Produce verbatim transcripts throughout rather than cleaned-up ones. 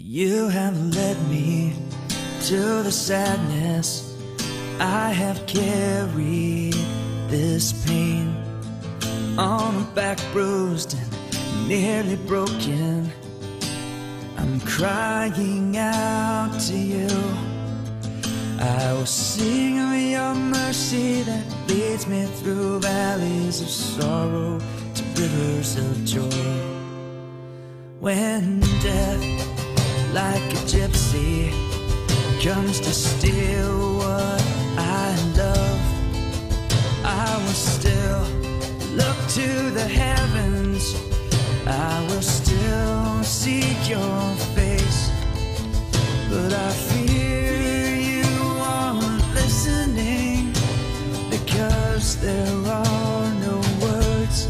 You have led me to the sadness. I have carried this pain on a back bruised and nearly broken. I'm crying out to you. I will sing of your mercy that leads me through valleys of sorrow to rivers of joy. When death, like a gypsy, comes to steal what I love, I will still look to the heavens. I will still seek your face, but I fear you aren't listening, because there are no words,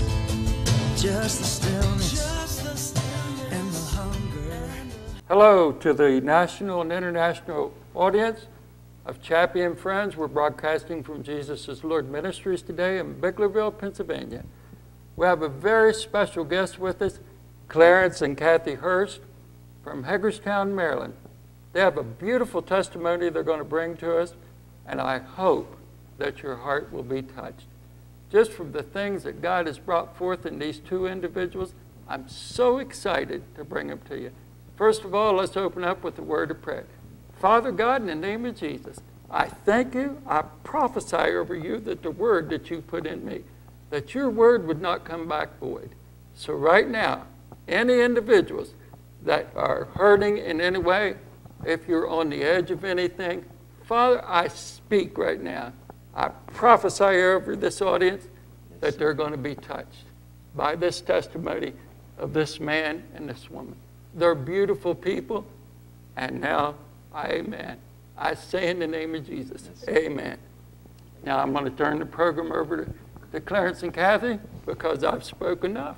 just the stillness, just the stillness and the hunger. Hello to the national and international audience of Chappie and Friends. We're broadcasting from Jesus is Lord Ministries today in Biglerville, Pennsylvania. We have a very special guest with us, Clarence and Kathy Hurst from Hagerstown, Maryland. They have a beautiful testimony they're going to bring to us, and I hope that your heart will be touched. Just from the things that God has brought forth in these two individuals, I'm so excited to bring them to you. First of all, let's open up with a word of prayer. Father God, in the name of Jesus, I thank you. I prophesy over you that the word that you put in me, that your word would not come back void. So right now, any individuals that are hurting in any way, if you're on the edge of anything, Father, I speak right now. I prophesy over this audience that they're going to be touched by this testimony of this man and this woman. They're beautiful people, and now, amen. I say in the name of Jesus, amen. Now I'm going to turn the program over to, to Clarence and Kathy, because I've spoken enough.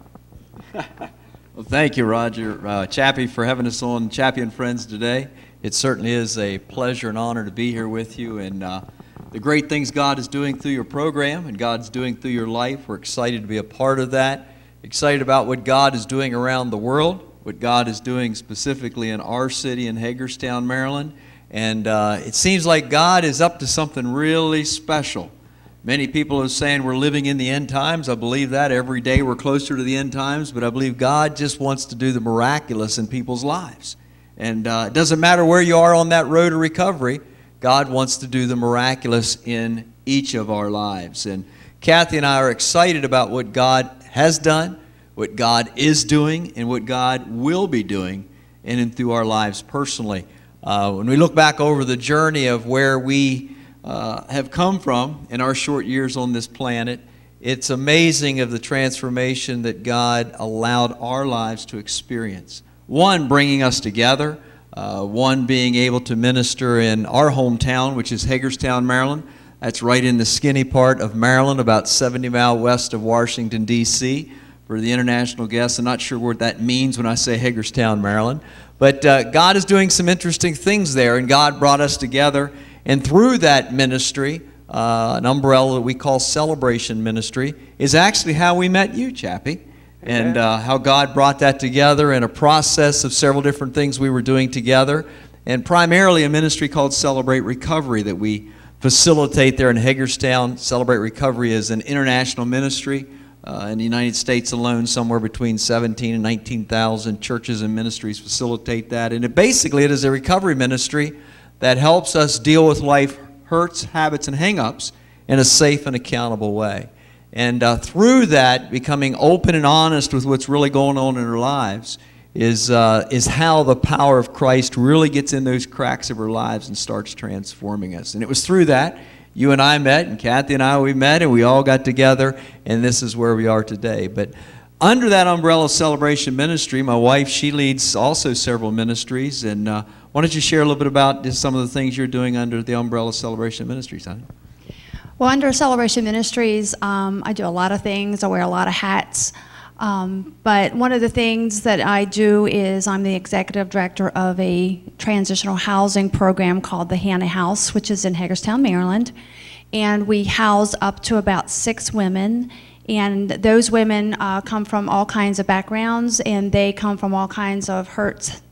Well, thank you, Roger uh, Chappie, for having us on Chappie and Friends today. It certainly is a pleasure and honor to be here with you, and uh, the great things God is doing through your program and God's doing through your life. We're excited to be a part of that, excited about what God is doing around the world, what God is doing specifically in our city in Hagerstown, Maryland. And uh, it seems like God is up to something really special. Many people are saying we're living in the end times. I believe that. Every day we're closer to the end times, but I believe God just wants to do the miraculous in people's lives. And uh, it doesn't matter where you are on that road to recovery, God wants to do the miraculous in each of our lives. And Kathy and I are excited about what God has done, what God is doing, and what God will be doing in and through our lives personally. Uh, when we look back over the journey of where we uh, have come from in our short years on this planet, it's amazing of the transformation that God allowed our lives to experience. One, bringing us together. Uh, one, being able to minister in our hometown, which is Hagerstown, Maryland. That's right in the skinny part of Maryland, about seventy miles west of Washington, D C For the international guests, I'm not sure what that means when I say Hagerstown, Maryland. But uh, God is doing some interesting things there, and God brought us together. And through that ministry, uh, an umbrella that we call Celebration Ministry, is actually how we met you, Chappie. And uh, how God brought that together in a process of several different things we were doing together. And primarily a ministry called Celebrate Recovery that we facilitate there in Hagerstown. Celebrate Recovery is an international ministry. Uh, in the United States alone, somewhere between seventeen and nineteen thousand churches and ministries facilitate that. And it basically it is a recovery ministry that helps us deal with life hurts, habits, and hang-ups in a safe and accountable way. And uh, through that, becoming open and honest with what's really going on in our lives is, uh, is how the power of Christ really gets in those cracks of our lives and starts transforming us. And it was through that you and I met, and Kathy and I, we met, and we all got together, and this is where we are today. But under that umbrella of Celebration Ministry, my wife, she leads also several ministries. And uh, why don't you share a little bit about just some of the things you're doing under the umbrella of Celebration Ministries, honey? Well, under Celebration Ministries, um, I do a lot of things. I wear a lot of hats. Um, but one of the things that I do is I'm the executive director of a transitional housing program called the Hannah House, which is in Hagerstown, Maryland. And we house up to about six women And those women uh, come from all kinds of backgrounds, and they come from all kinds of hurts,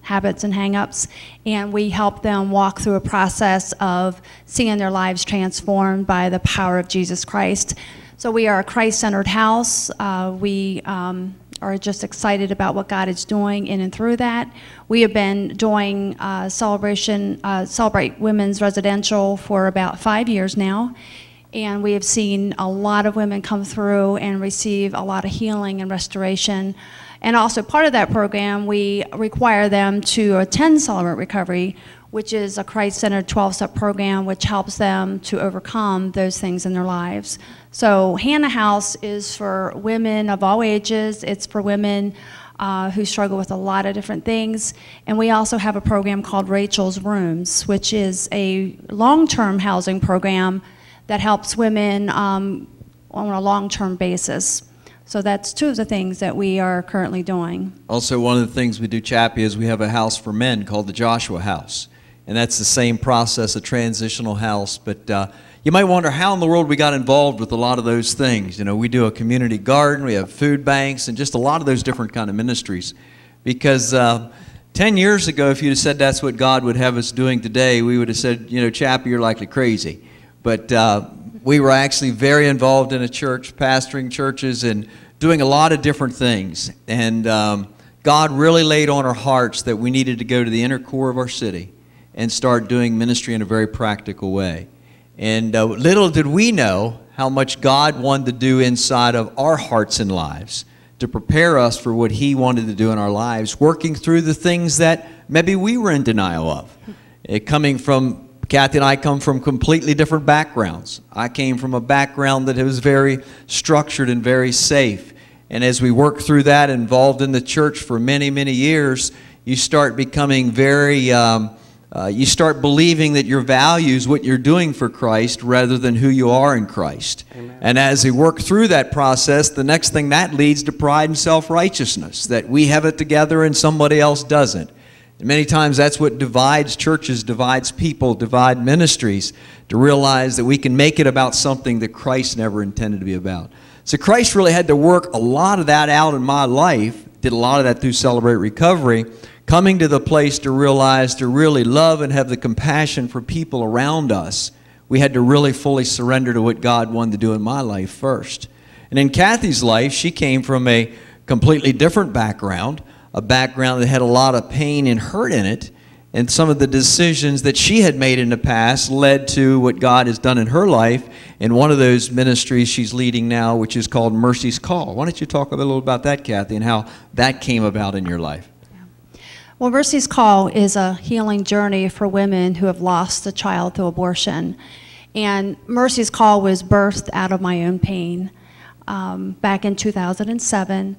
habits and hang-ups, and we help them walk through a process of seeing their lives transformed by the power of Jesus Christ. So we are a Christ-centered house. Uh, we um, are just excited about what God is doing in and through that. We have been doing uh, celebration, uh, Celebrate Women's Residential for about five years now, and we have seen a lot of women come through and receive a lot of healing and restoration. And also part of that program, we require them to attend Celebrate Recovery, which is a Christ-centered twelve-step program which helps them to overcome those things in their lives. So Hannah House is for women of all ages. It's for women uh, who struggle with a lot of different things. And we also have a program called Rachel's Rooms, which is a long-term housing program that helps women um, on a long-term basis. So that's two of the things that we are currently doing. Also, one of the things we do, Chappie, is we have a house for men called the Joshua House. And that's the same process, a transitional house. But uh, you might wonder how in the world we got involved with a lot of those things. You know, we do a community garden, we have food banks, and just a lot of those different kind of ministries. Because uh, ten years ago, if you'd have said that's what God would have us doing today, we would have said, you know, Chappie, you're likely crazy. But uh, we were actually very involved in a church, pastoring churches and doing a lot of different things. And um, God really laid on our hearts that we needed to go to the inner core of our city and start doing ministry in a very practical way. And uh, little did we know how much God wanted to do inside of our hearts and lives to prepare us for what He wanted to do in our lives, working through the things that maybe we were in denial of. It coming from Kathy and I come from completely different backgrounds. I came from a background that was very structured and very safe. And as we work through that, involved in the church for many, many years, you start becoming very, um, uh, you start believing that your values, what you're doing for Christ, rather than who you are in Christ. Amen. And as we work through that process, the next thing that leads to pride and self-righteousness, that we have it together and somebody else doesn't. And many times that's what divides churches, divides people, divides ministries, to realize that we can make it about something that Christ never intended to be about. So Christ really had to work a lot of that out in my life, did a lot of that through Celebrate Recovery, coming to the place to realize to really love and have the compassion for people around us. We had to really fully surrender to what God wanted to do in my life first. And in Kathy's life, she came from a completely different background, a background that had a lot of pain and hurt in it, and some of the decisions that she had made in the past led to what God has done in her life, and one of those ministries she's leading now, which is called Mercy's Call. Why don't you talk a little about that, Kathy, and how that came about in your life? Yeah. Well, Mercy's Call is a healing journey for women who have lost a child through abortion. And Mercy's Call was birthed out of my own pain um, back in two thousand seven,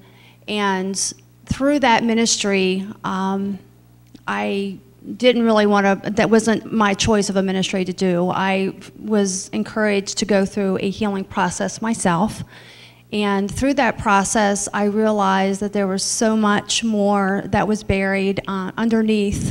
and through that ministry, um, I didn't really want to, that wasn't my choice of a ministry to do. I was encouraged to go through a healing process myself. And through that process, I realized that there was so much more that was buried uh, underneath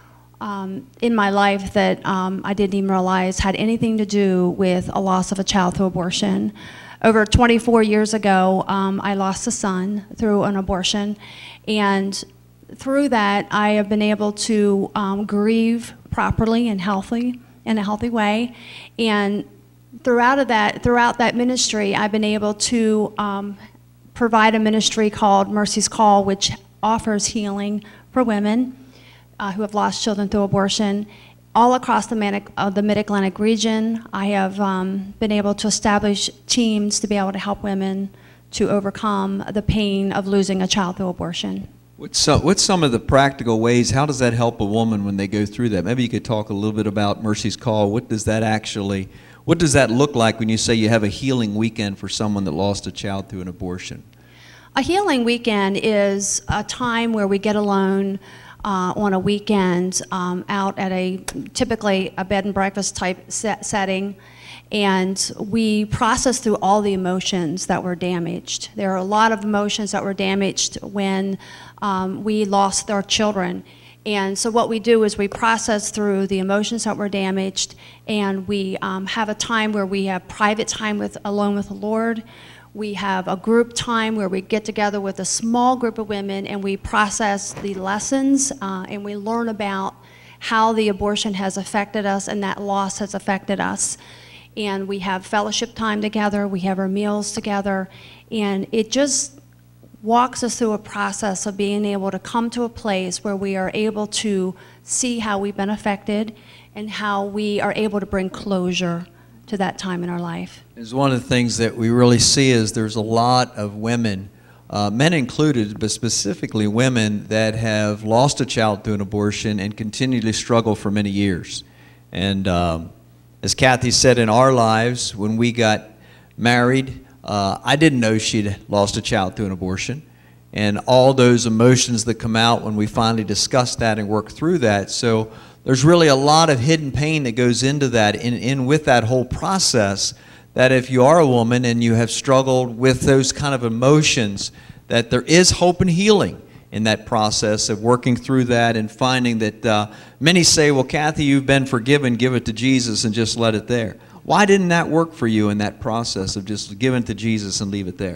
um, in my life that um, I didn't even realize had anything to do with a loss of a child through abortion. Over twenty-four years ago, um, I lost a son through an abortion, and through that, I have been able to um, grieve properly and healthy, in a healthy way. And throughout of that, throughout that ministry, I've been able to um, provide a ministry called Mercy's Call, which offers healing for women uh, who have lost children through abortion. All across the, Mid uh, the Mid-Atlantic region, I have um, been able to establish teams to be able to help women to overcome the pain of losing a child through abortion. What's some, what's some of the practical ways, how does that help a woman when they go through that? Maybe you could talk a little bit about Mercy's Call. What does that actually, what does that look like when you say you have a healing weekend for someone that lost a child through an abortion? A healing weekend is a time where we get alone Uh, on a weekend um, out at a typically a bed and breakfast type set setting, and we process through all the emotions that were damaged. There are a lot of emotions that were damaged when um, we lost our children, and so what we do is we process through the emotions that were damaged, and we um, have a time where we have private time with alone with the Lord. We have a group time where we get together with a small group of women and we process the lessons uh, and we learn about how the abortion has affected us and that loss has affected us. And we have fellowship time together, we have our meals together, and it just walks us through a process of being able to come to a place where we are able to see how we've been affected and how we are able to bring closure to that time in our life. It's one of the things that we really see is there's a lot of women, uh, men included, but specifically women that have lost a child through an abortion and continually struggle for many years. And um, as Kathy said, in our lives, when we got married, uh, I didn't know she'd lost a child through an abortion. And all those emotions that come out when we finally discuss that and work through that. So there's really a lot of hidden pain that goes into that, in, in with that whole process, that if you are a woman and you have struggled with those kind of emotions, that there is hope and healing in that process of working through that and finding that uh, many say, well, Kathy, you've been forgiven, give it to Jesus and just let it there. Why didn't that work for you in that process of just giving it to Jesus and leave it there?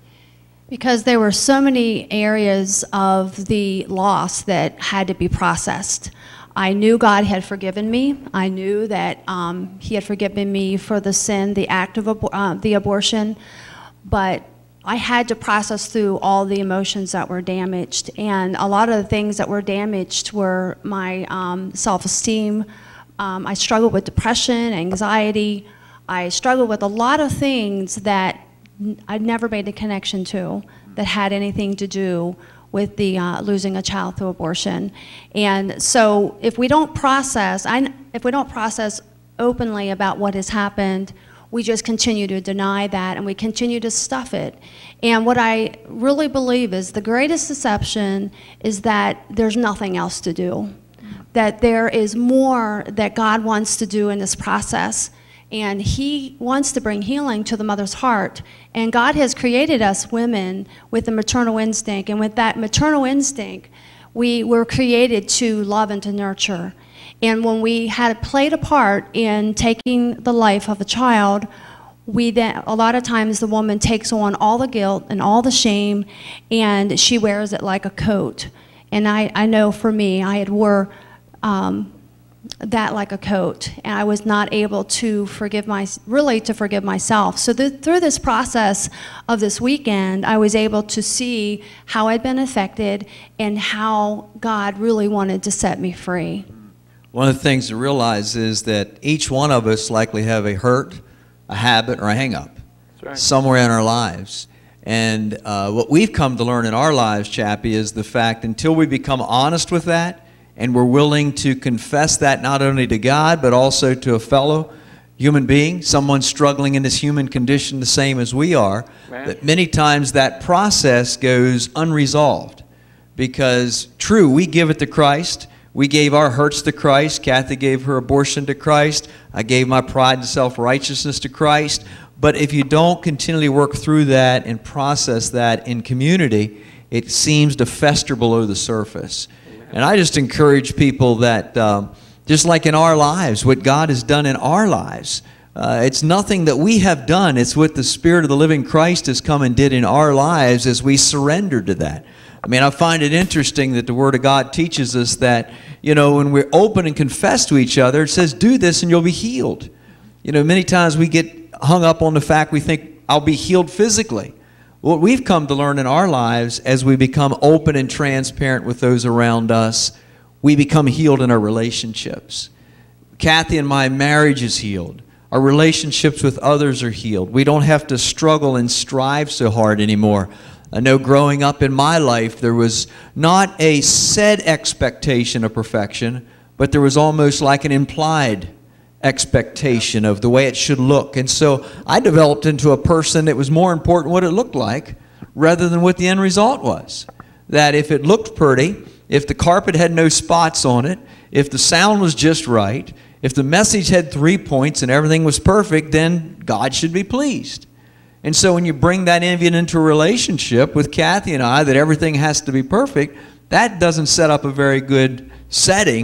Because there were so many areas of the loss that had to be processed. I knew God had forgiven me. I knew that um, He had forgiven me for the sin, the act of abo uh, the abortion, but I had to process through all the emotions that were damaged. And a lot of the things that were damaged were my um, self-esteem. Um, I struggled with depression, anxiety. I struggled with a lot of things that I'd never made a connection to that had anything to do with the uh, losing a child through abortion. And so if we don't process, I, if we don't process openly about what has happened, we just continue to deny that and we continue to stuff it. And what I really believe is the greatest deception is that there's nothing else to do, that there is more that God wants to do in this process. And He wants to bring healing to the mother's heart. And God has created us women with a maternal instinct. And with that maternal instinct, we were created to love and to nurture. And when we had played a part in taking the life of a child, we then, a lot of times the woman takes on all the guilt and all the shame, and she wears it like a coat. And I, I know for me, I had wore um, that like a coat, and I was not able to forgive my, really to forgive myself. So the, through this process of this weekend, I was able to see how I'd been affected and how God really wanted to set me free. One of the things to realize is that each one of us likely have a hurt, a habit, or a hang-up right. somewhere in our lives. And uh, what we've come to learn in our lives, Chappie, is the fact until we become honest with that, and we're willing to confess that not only to God, but also to a fellow human being, someone struggling in this human condition the same as we are, Man. that many times that process goes unresolved. Because, true, we give it to Christ. We gave our hurts to Christ. Kathy gave her abortion to Christ. I gave my pride and self-righteousness to Christ. But if you don't continually work through that and process that in community, it seems to fester below the surface. And I just encourage people that, um, just like in our lives, what God has done in our lives, uh, it's nothing that we have done. It's what the Spirit of the living Christ has come and did in our lives as we surrender to that. I mean, I find it interesting that the Word of God teaches us that, you know, when we're open and confess to each other, it says, do this and you'll be healed. You know, many times we get hung up on the fact we think, I'll be healed physically. What we've come to learn in our lives as we become open and transparent with those around us, we become healed in our relationships. Kathy and my marriage is healed. Our relationships with others are healed. We don't have to struggle and strive so hard anymore. I know growing up in my life, there was not a said expectation of perfection, but there was almost like an implied expectation of the way it should look. And so I developed into a person that was more important what it looked like rather than what the end result was. That if it looked pretty, if the carpet had no spots on it, if the sound was just right, if the message had three points and everything was perfect, then God should be pleased. And so when you bring that even into a relationship with Kathy and I, that everything has to be perfect, that doesn't set up a very good setting for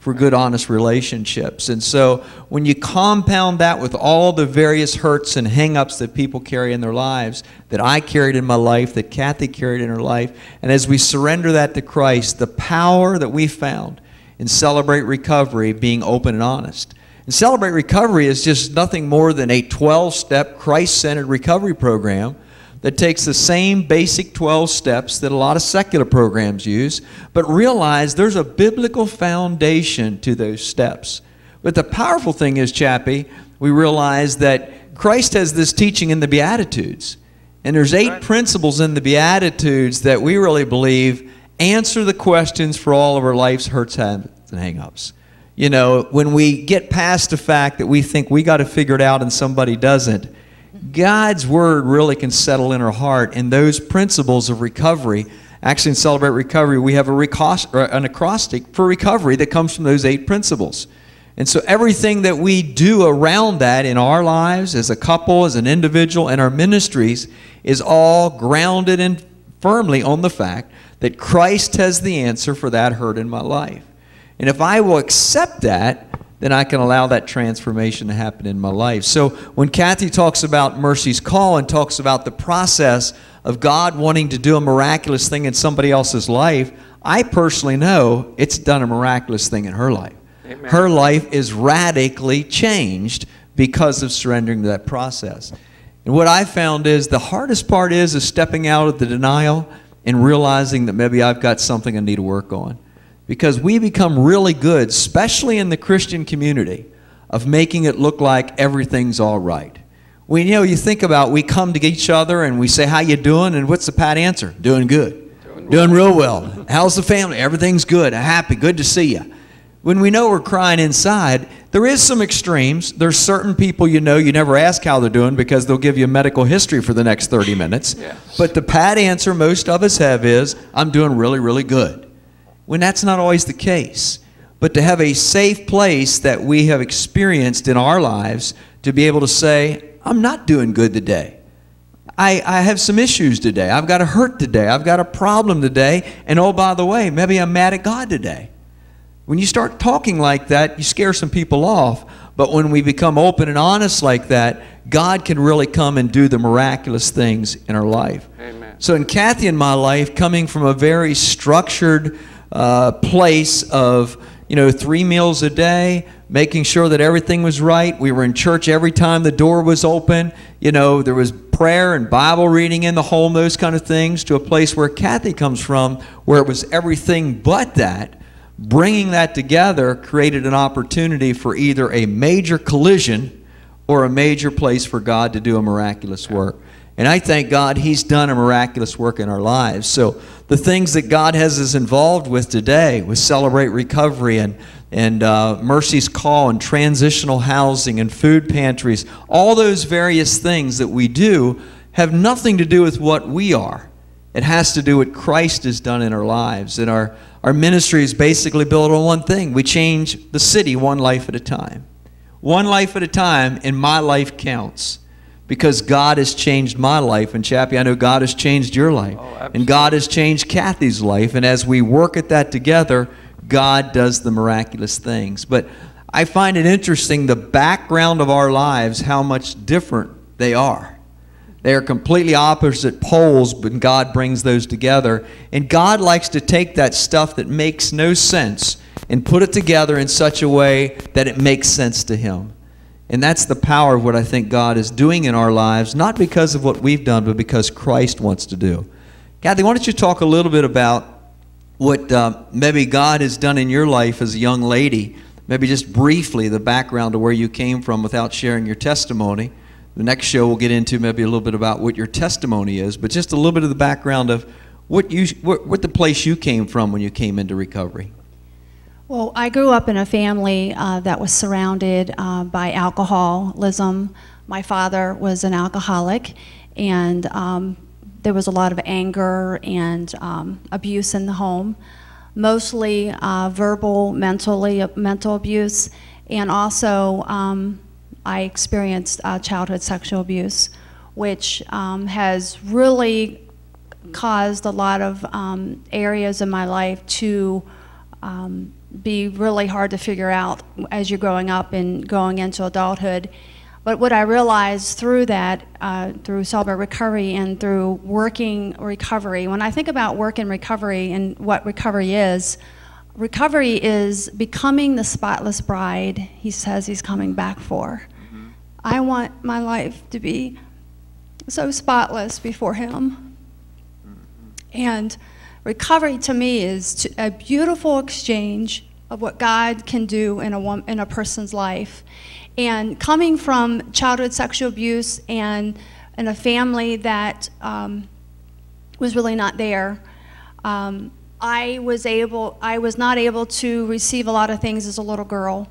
for good, honest relationships. And so when you compound that with all the various hurts and hang-ups that people carry in their lives, that I carried in my life, that Kathy carried in her life, and as we surrender that to Christ, the power that we found in Celebrate Recovery being open and honest. And Celebrate Recovery is just nothing more than a twelve-step Christ-centered recovery program that takes the same basic twelve steps that a lot of secular programs use, but realize there's a biblical foundation to those steps. But the powerful thing is, Chappie, we realize that Christ has this teaching in the Beatitudes. And there's eight right. principles in the Beatitudes that we really believe answer the questions for all of our life's hurts, habits, and hang-ups. You know, when we get past the fact that we think we got to figure it out and somebody doesn't, God's Word really can settle in our heart, and those principles of recovery. Actually, in Celebrate Recovery, we have a recos- or an acrostic for recovery that comes from those eight principles. And so everything that we do around that in our lives, as a couple, as an individual, and our ministries, is all grounded and firmly on the fact that Christ has the answer for that hurt in my life. And if I will accept that, then I can allow that transformation to happen in my life. So when Kathy talks about Mercy's Call and talks about the process of God wanting to do a miraculous thing in somebody else's life, I personally know it's done a miraculous thing in her life. Amen. Her life is radically changed because of surrendering to that process. And what I found is the hardest part is, is stepping out of the denial and realizing that maybe I've got something I need to work on. Because we become really good, especially in the Christian community, of making it look like everything's all right. We, you know, you think about, we come to each other and we say, how you doing? And what's the pat answer? Doing good. Doing, doing real well. How's the family? Everything's good. Happy. Good to see you. When we know we're crying inside, there is some extremes. There's certain people you know you never ask how they're doing because they'll give you a medical history for the next thirty minutes. Yeah. But the pat answer most of us have is, I'm doing really, really good. When that's not always the case. But to have a safe place that we have experienced in our lives to be able to say, I'm not doing good today. I, I have some issues today. I've got a hurt today. I've got a problem today. And oh, by the way, maybe I'm mad at God today. When you start talking like that, you scare some people off. But when we become open and honest like that, God can really come and do the miraculous things in our life. Amen. So in Kathy and my life, coming from a very structured Uh, place of, you know, three meals a day, making sure that everything was right. We were in church every time the door was open. You know, there was prayer and Bible reading in the home, those kind of things, to a place where Kathy comes from, where it was everything but that. Bringing that together created an opportunity for either a major collision or a major place for God to do a miraculous work. And I thank God He's done a miraculous work in our lives. So the things that God has us involved with today, with Celebrate Recovery and, and uh, Mercy's Call and transitional housing and food pantries, all those various things that we do have nothing to do with what we are. It has to do with what Christ has done in our lives. And our, our ministry is basically built on one thing. We change the city one life at a time. One life at a time, and my life counts. Because God has changed my life. And Chappie, I know God has changed your life. Oh, and God has changed Kathy's life. And as we work at that together, God does the miraculous things. But I find it interesting, the background of our lives, how much different they are. They are completely opposite poles, but God brings those together. And God likes to take that stuff that makes no sense and put it together in such a way that it makes sense to Him. And that's the power of what I think God is doing in our lives, not because of what we've done, but because Christ wants to do. Kathy, why don't you talk a little bit about what uh, maybe God has done in your life as a young lady, maybe just briefly the background of where you came from without sharing your testimony. The next show we'll get into maybe a little bit about what your testimony is, but just a little bit of the background of what, you, what, what the place you came from when you came into recovery. Well, I grew up in a family uh, that was surrounded uh, by alcoholism. My father was an alcoholic, and um, there was a lot of anger and um, abuse in the home, mostly uh, verbal, mentally, mental abuse, and also um, I experienced uh, childhood sexual abuse, which um, has really caused a lot of um, areas in my life to um, be really hard to figure out as you're growing up and going into adulthood. But what I realized through that, uh, through Celebrate Recovery and through working recovery, when I think about work and recovery and what recovery is, recovery is becoming the spotless bride he says he's coming back for. Mm-hmm. I want my life to be so spotless before him. Mm-hmm. And recovery to me is to a beautiful exchange of what God can do in a, in a person's life. And coming from childhood sexual abuse and in a family that um, was really not there, um, I was able, I was not able to receive a lot of things as a little girl.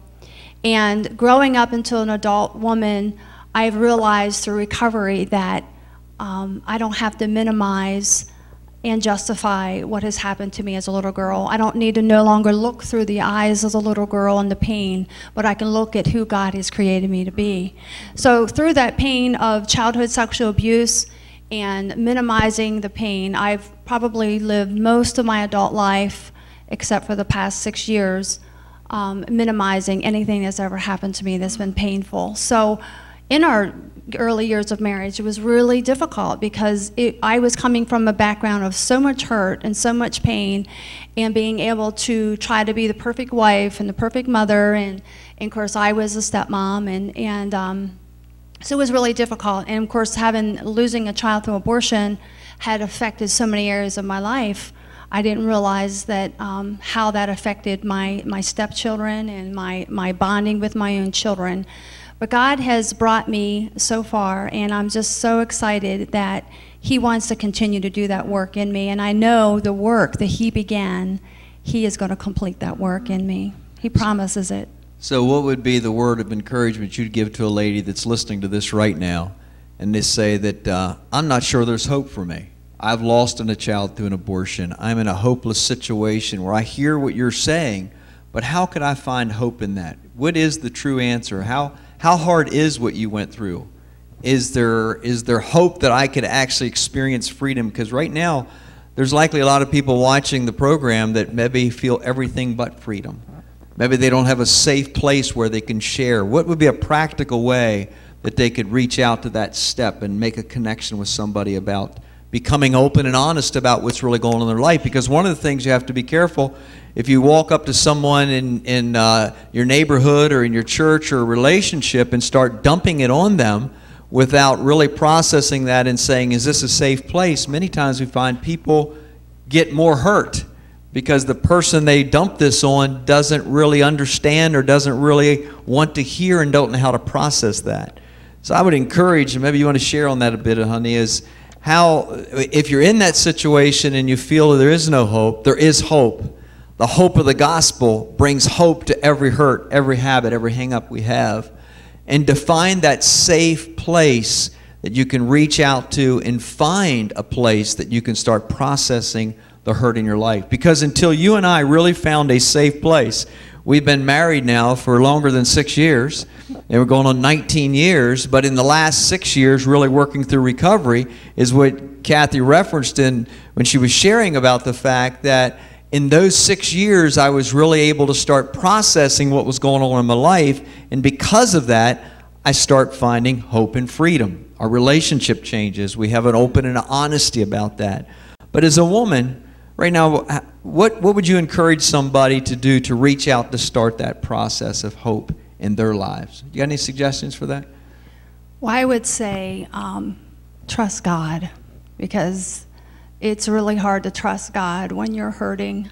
And growing up into an adult woman, I've realized through recovery that um, I don't have to minimize and justify what has happened to me as a little girl. I don't need to no longer look through the eyes of a little girl and the pain, but I can look at who God has created me to be. So through that pain of childhood sexual abuse and minimizing the pain, I've probably lived most of my adult life, except for the past six years, um, minimizing anything that's ever happened to me that's been painful. So in our early years of marriage, it was really difficult because it, I was coming from a background of so much hurt and so much pain, and being able to try to be the perfect wife and the perfect mother, and, and of course I was a stepmom, and, and um, so it was really difficult. And of course, having losing a child through abortion had affected so many areas of my life. I didn't realize that um, how that affected my, my stepchildren and my, my bonding with my own children. But God has brought me so far, and I'm just so excited that he wants to continue to do that work in me. And I know the work that he began, he is going to complete that work in me. He promises it. So what would be the word of encouragement you'd give to a lady that's listening to this right now, and they say that uh, I'm not sure there's hope for me. I've lost a child through an abortion. I'm in a hopeless situation where I hear what you're saying, but how could I find hope in that? What is the true answer? How How hard is what you went through? Is there, is there hope that I could actually experience freedom? Because right now, there's likely a lot of people watching the program that maybe feel everything but freedom. Maybe they don't have a safe place where they can share. What would be a practical way that they could reach out to that step and make a connection with somebody about becoming open and honest about what's really going on in their life? Because one of the things you have to be careful, if you walk up to someone in, in uh, your neighborhood or in your church or relationship and start dumping it on them without really processing that and saying, is this a safe place? Many times we find people get more hurt because the person they dump this on doesn't really understand or doesn't really want to hear and don't know how to process that. So I would encourage, and maybe you want to share on that a bit, honey, is how, if you're in that situation and you feel there is no hope, there is hope. The hope of the gospel brings hope to every hurt, every habit, every hang-up we have. And to find that safe place that you can reach out to and find a place that you can start processing the hurt in your life. Because until you and I really found a safe place, we've been married now for longer than six years, and we're going on nineteen years, but in the last six years, really working through recovery is what Kathy referenced in when she was sharing about the fact that in those six years, I was really able to start processing what was going on in my life, and because of that, I start finding hope and freedom. Our relationship changes. We have an open and honesty about that. But as a woman, right now, what, what would you encourage somebody to do to reach out to start that process of hope in their lives? You got any suggestions for that? Well, I would say um, trust God, because it's really hard to trust God when you're hurting,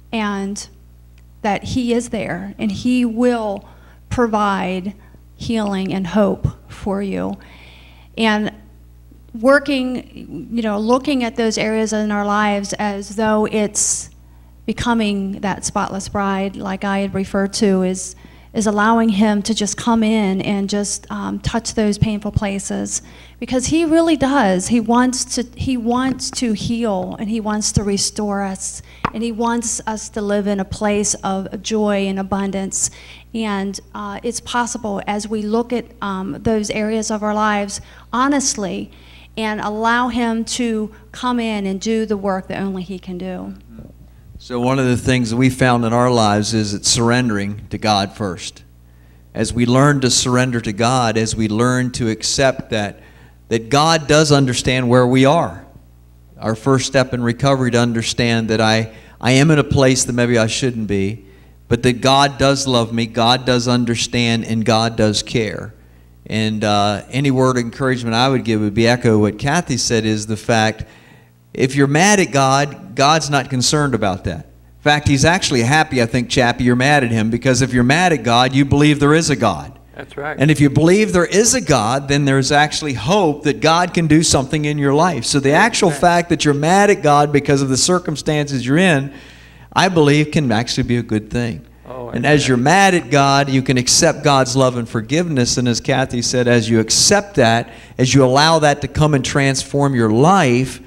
and that he is there and he will provide healing and hope for you. And working, you know, looking at those areas in our lives as though it's becoming that spotless bride, like I had referred to, is is allowing him to just come in and just um, touch those painful places, because he really does. He wants to he wants to heal, and he wants to restore us, and he wants us to live in a place of joy and abundance. And uh, it's possible as we look at um, those areas of our lives honestly and allow him to come in and do the work that only he can do. So one of the things that we found in our lives is it's surrendering to God first. As we learn to surrender to God, as we learn to accept that, that God does understand where we are. Our first step in recovery to understand that I, I am in a place that maybe I shouldn't be, but that God does love me, God does understand, and God does care. And uh, any word of encouragement I would give would be echo what Kathy said, is the fact, if you're mad at God, God's not concerned about that. In fact, He's actually happy, I think, Chappie, you're mad at Him, because if you're mad at God, you believe there is a God. That's right. And if you believe there is a God, then there's actually hope that God can do something in your life. So the actual fact that you're mad at God because of the circumstances you're in, I believe can actually be a good thing. Oh, and as you're mad at God, you can accept God's love and forgiveness. And as Kathy said, as you accept that, as you allow that to come and transform your life,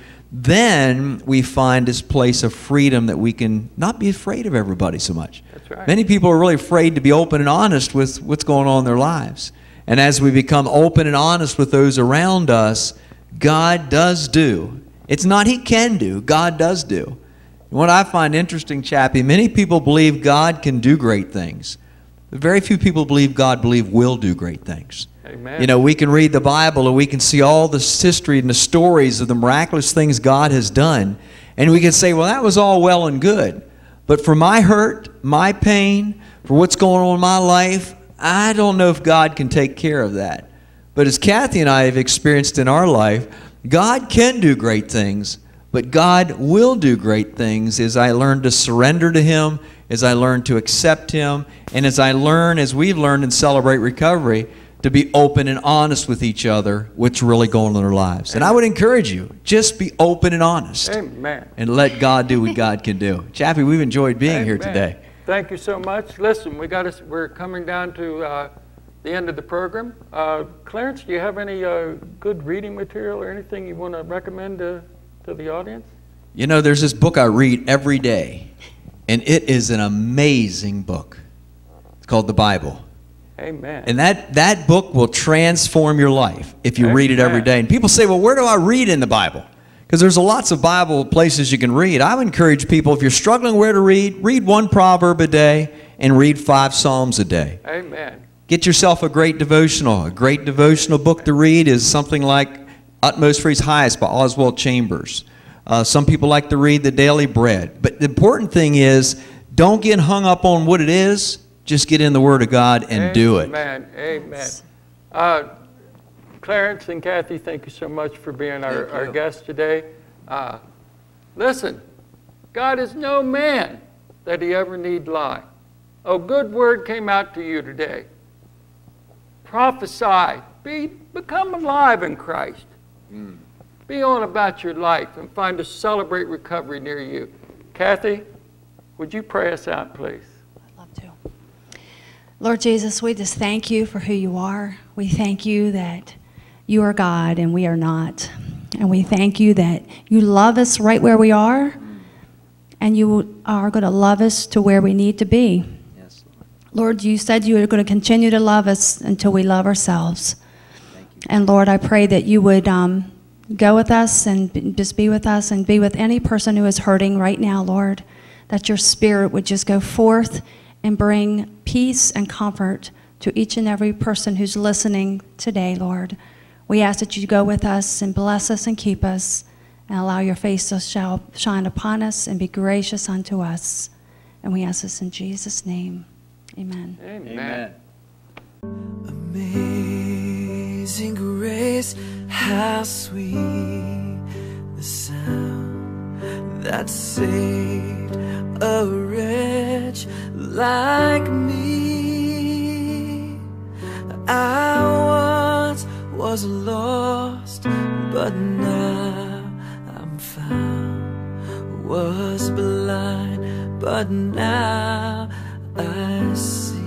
then we find this place of freedom that we can not be afraid of everybody so much. That's right. Many people are really afraid to be open and honest with what's going on in their lives. And as we become open and honest with those around us, God does do. It's not He can do, God does do. And what I find interesting, Chappie, many people believe God can do great things. But very few people believe God believe will do great things. Amen. You know, we can read the Bible and we can see all this history and the stories of the miraculous things God has done. And we can say, well, that was all well and good. But for my hurt, my pain, for what's going on in my life, I don't know if God can take care of that. But as Kathy and I have experienced in our life, God can do great things, but God will do great things as I learn to surrender to Him, as I learn to accept Him, and as I learn, as we've learned in Celebrate Recovery, to be open and honest with each other, what's really going on in our lives. And I would encourage you, just be open and honest. Amen. And let God do what God can do. Chappie, we've enjoyed being Amen. here today. Thank you so much. Listen, we got us, we're coming down to uh, the end of the program. Uh, Clarence, do you have any uh, good reading material or anything you want to recommend to, to the audience? You know, there's this book I read every day, and it is an amazing book. It's called the Bible. Amen. And that, that book will transform your life if you Amen. read it every day. And people say, well, where do I read in the Bible? Because there's lots of Bible places you can read. I would encourage people, if you're struggling where to read, read one proverb a day and read five Psalms a day. Amen. Get yourself a great devotional. A great devotional book to read is something like Utmost for His Highest by Oswald Chambers. Uh, some people like to read The Daily Bread. But the important thing is, don't get hung up on what it is. Just get in the Word of God and Amen. do it. Amen. Amen. Uh, Clarence and Kathy, thank you so much for being our, our guests today. Uh, listen, God is no man that He ever need lie. A good word came out to you today. Prophesy. Be, become alive in Christ. Mm. Be on about your life and find a Celebrate Recovery near you. Kathy, would you pray us out, please? I'd love to. Lord Jesus, we just thank You for who You are. We thank You that You are God and we are not. And we thank You that You love us right where we are, and You are going to love us to where we need to be. Yes, Lord. Lord, You said You are going to continue to love us until we love ourselves. And Lord, I pray that You would um, go with us and b- just be with us and be with any person who is hurting right now, Lord, that Your Spirit would just go forth and bring peace and comfort to each and every person who's listening today, Lord. We ask that You go with us and bless us and keep us and allow Your face to shine upon us and be gracious unto us. And we ask this in Jesus' name. Amen. Amen. Amazing grace, how sweet the sound that saved a wretch like me. I once was lost, but now I'm found. Was blind, but now I see.